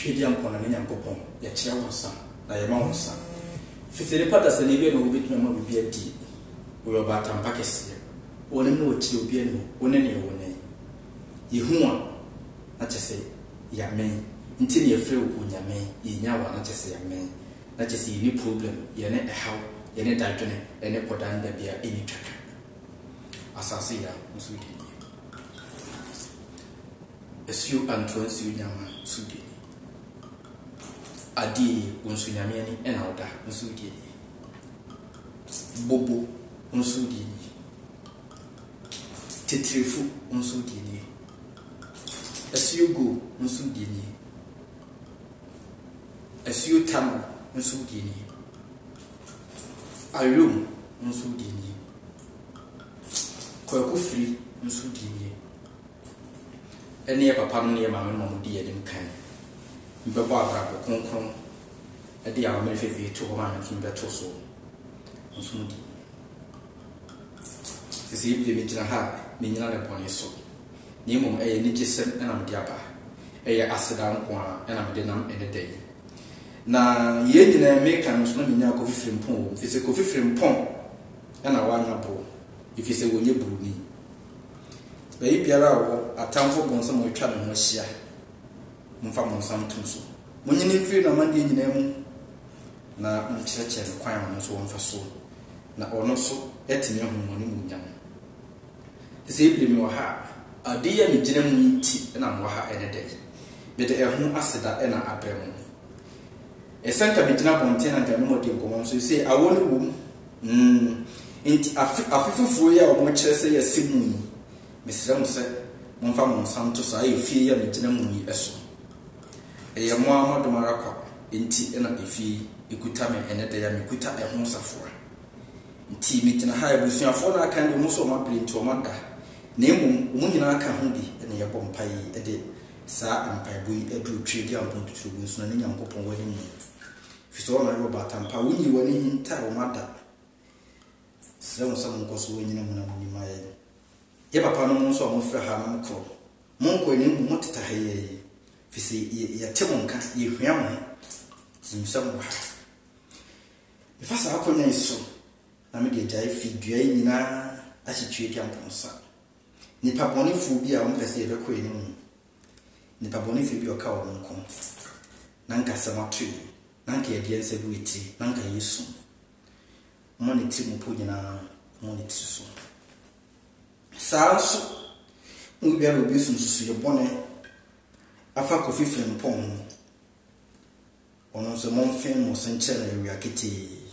twedi ampona ne nyankopon ya kira wonsa na yema wonsa fisere pata se ne bi na obi tuna ma bi adi wo ba tampa kese woni no ochi obi ani woni ne woni yehu a na chese ya men nti ne yefre wo nyame yenya wa na chese ya men na chese ni problem ye ne how ye ne dadwene ene podanda bia eni twaka asase ya musudi esiu antwansi nyama sudi adi unsu nyame ani ena oda musudi bobo musudi tetrifu musudi esiu go musudi esiu tamu musudi ayum musudi kwaku free musudi ene papa no ne ma no di edim kan mbebo abrabo konkron ade a ma fefe to ho ma kin beto so musudi sisi bi mi jina ha me nyina le poni so ni mum eye ni gisem ena me diaba eye aseda nko a ena me de nam ene dai na ye nyina me kan so na me nya ko fifiri mpon fise ko fifiri mpon ena wa nya bo ifise wonye buruni bayi biara wo atamfo bonso mo twa ne ho hia mfa mo nsam tumso munyini firi na mande nyina mu na mkyerɛkyerɛ no kwan ono so wonfa so na ono so etime ho mo ne mu nyam sɛ ibiri mi wɔ ha ade ya me gyina mu nti na mo ha ene dai bede ɛho aseda ɛna abrɛ mu esanka me gyina bonten na nka no mo de nkomo so sɛ awo ne wom nti afifufuro ya o mo kyerɛ sɛ yɛ simu yi mesrɛ mo sɛ momfa mo nsam to saa efie ya me gyina mu yi ɛso ɛyɛ mo amadomara kwa nti ɛna efie ekuta me ene da ya me kuta ɛho safoa nti me gyina ha ebusuafo na aka de mo so ma print o ma da na emu mo nyina aka ho bi ɛna yɛ bɔ mpai ɛde saa mpai boyi ɛduru twedi ampon tuturu bu so na ne nyankopon wani mu fiso na yɛ ba tampa wonyi wani hinta o ma da sɛ mo sɛ mo nkoso wanyina mu na mo ni ma ye papa no mo so mo fra ha na mo kro mo nko ni mo teta ha ye fisi ye temo nka ye hwea mo simsa mo ha e fa sa akonya iso na me de jai fi dua nyina a hwetwe di amponsa ni papa no fu bi a mo pese ye be ko ni mo ni papa no fi bi o ka wo nko na nka se matwe na nka ye de ense bu eti na nka yesu mo ne ti mo po nyina mo ne ti so saanso ngi bia obi sunsusu ye bone afa kofi film pon ono so mon film mo senche na wi akiti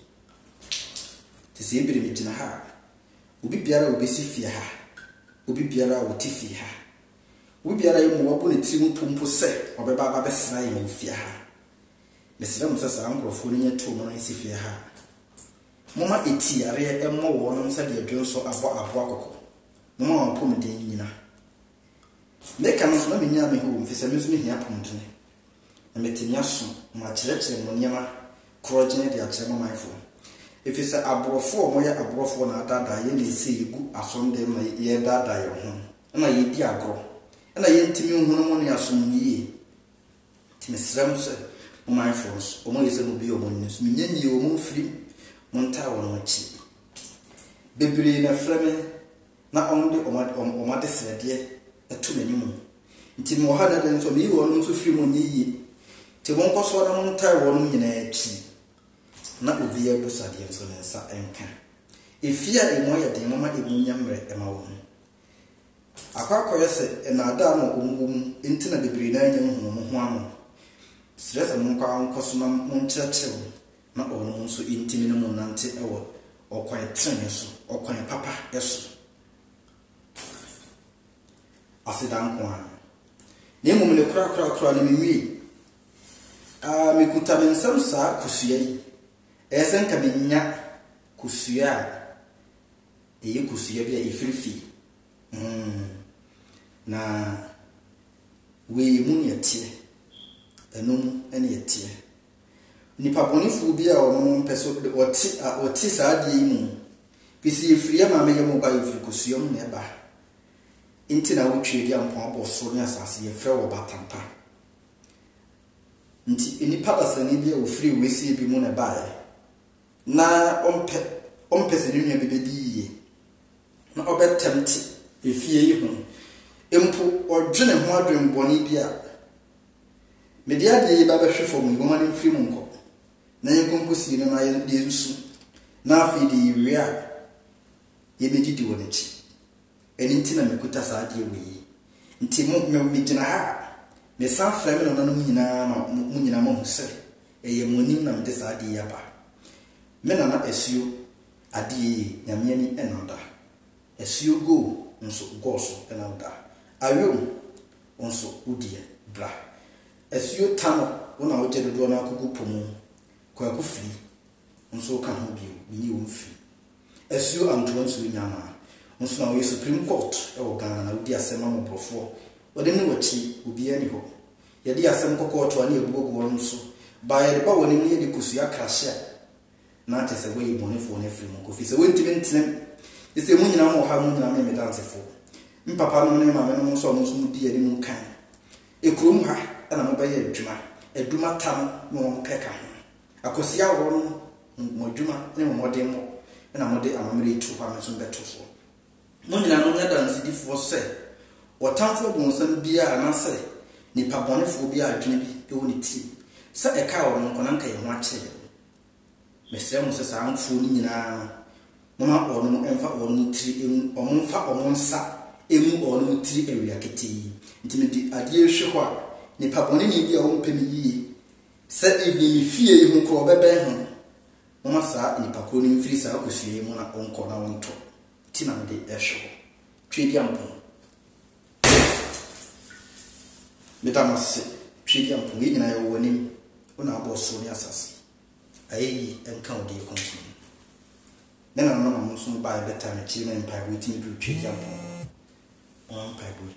ti se biri mi gina ha obi biara obi si fie ha obi biara o ti fie ha obi biara ye mo wapo ne ti mu pompo se obeba ba besra ye mo fie ha mesra mo sasa ankrofo ne nye to mo na si fie ha moma eti are emmo wo no se de adwo so abo akoko mama pom de nyina me kan so na me nya me ho mfisa me so me hia pom de na metimi aso ma kyerɛkyerɛ mo niema korɔgyene de akyerɛ mama ifo efisa aborɔfo mo ya aborɔfo na adada ye na esi egu asonde ma ye dada ye ho na ye di agro na ye ntimi hu no mo ne asom yie timesram so mama ifo so mo yese no bi o mo ne so me nya ni o mo firi mo nta wo no chi bebre na frame na onde omade srede etu manimu nti mo ha da den so mi wo no so firi mo nyi te won koso na mo ntai wo no nyina achi na obi ya busade so na sa enka efia emo ya den mama emu nyamre ema wo akwakoye se na ada mo omum nti na bebre na anya mo ho amo stress mo kwa nkoso na mo nkyerɛkyerɛ na ono mo so intimi no mo nante ewo okwan trene so okwan papa eso asidan kwa ne mo me kura ne mi me kuta me nsam sa kusua yi esen ka binya kusua eye kusua bia ifirifi na we mu yete enum ene yete nipa bonifu bia ono peso oti sa ade mu bisi ifiri ma me yemo ba ifiri kusua mu ne ba inti na wotwe di ampon abo so ne asase ye frɛ wo batampa nti enipa basani bia ofiri wesi bi mu na bae na ompe se nua bi bedi yie na obetemti efie yi ho empo odwene ho adwen boni bia media de ba behwe fom yi mama mfiri mu nko na yenkonkosi ne na ye nsu na afi de wia ye bedidi wonechi eni ntina mekuta saa de wi nti me gina ha me san frame no no nyina mo huse eye monim na mede saa de yaba me na esuo ade nyame ani enoda esuo go nso goso enoda ayo nso udie bra esuo tano wona woje dodo na akugu pomu kwa akufiri nso ka ho bio ni wo mfiri esuo anto nso nyama nso na wo Supreme Court e wo Ghana na udi asema mo brofo wode ni wachi obi ani ho yedi asem kokoto ani ebugogo nso ba yede ba woni ni yedi kusu akrahye na tese we yibonefo na free mo kofi se wenti bentinem ese mu nyina mo ha mu nyina me dansefo mpapa no ne mama no nso mo nso mu di ani mu kan ekrom ha ana mo ba ye adwuma tam mo keka akosia wo mo adwuma ne mo modem mo na mo de amamere tu ha me so beto so mo nyina no nya dansidifo se wotamfo bonsam bia anase nipa bonefo bia adwene bi e woni ti se eka wo no konanka ye ho ache mesem mo se sa amfo ni nyina mama ono emfa ono tiri emu omfa omonsa emu ono tiri ewia keti ntimedi ade ehwe ho a nipa bone ni bia wo mpem yi se evi fie yi ho ko bebe ho mama sa nipa ko ni mfiri sa akosue mu na onko na wonto ti na de ehwe twedi ampo metamase twedi ampo yi nyina ye wonim ona aboso ni asase ayi enka odi kontin na na mama so ba beta me chi me mpa bo ti du twedi ampo on mpa bo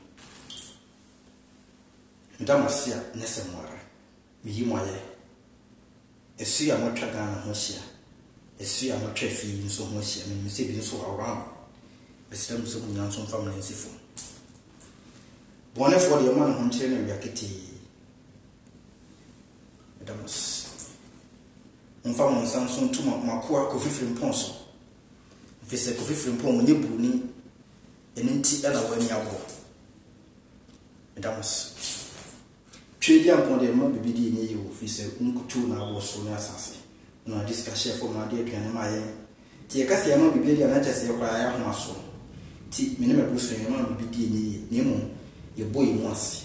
metamase a nese mwara mi yi moye esu ya motwa Ghana ho hia esu ya motwa fi nso ho hia me se bi nso around besem so munya nso mfa mna nsifo bone for the man ho nkyere na wiaketi medamus mfa mo nsan so ntuma makoa kofifiri mponso mfise kofifiri mpon onye bruni eni nti ana wani abo medamus twedi ampon de ma bibidi enye yi ofise nkutu na abo so na asase na discussion for ma de aduane ma ye ti e kasi ama bibidi ana chese kwa ya ho aso ti mene me busu ye ma bibidi enye yi nemo ye boy mu ase